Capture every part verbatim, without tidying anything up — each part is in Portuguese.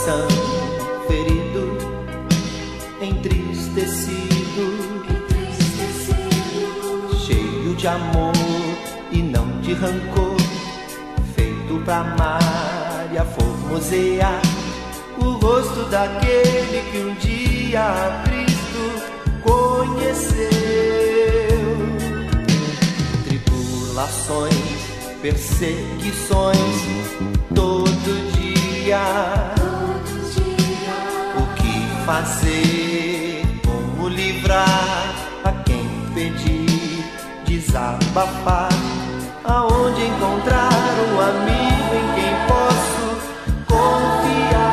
coração ferido, entristecido, entristecido, cheio de amor e não de rancor, feito pra amar e a formosear o rosto daquele que um dia a Cristo conheceu. Tribulações, perseguições, todo dia, todo dia. O que fazer, como livrar a quem pedir, desabafar, aonde encontrar um amigo em quem posso confiar.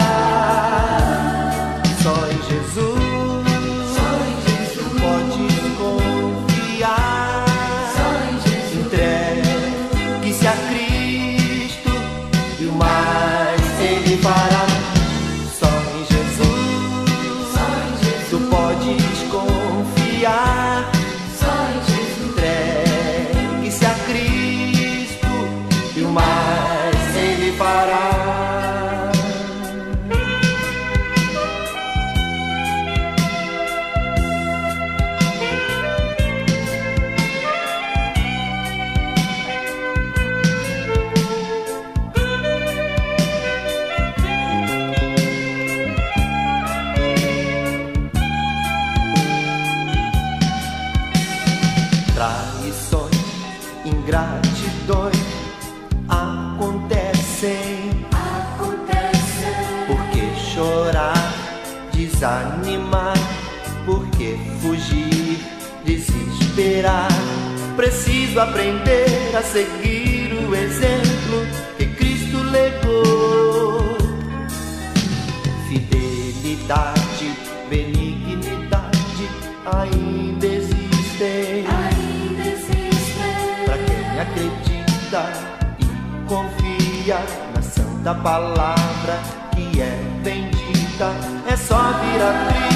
Só em Jesus, só em Jesus pode confiar. Só em Jesus Entregue-se a Cristo e o mais Ele fará. Só em Jesus, Só em Jesus tu podes confiar. Só em Jesus Entregue-se a Cristo e o mais Ele fará. Traições, ingratidões acontecem. acontece. Por que chorar, desanimar? Por que fugir, desesperar? Preciso aprender a seguir o exemplo que Cristo legou. Fidelidade, benignidade ainda existem. Ainda existe Pra quem acredita e confia na santa palavra que é bendita, é só vir a Cristo.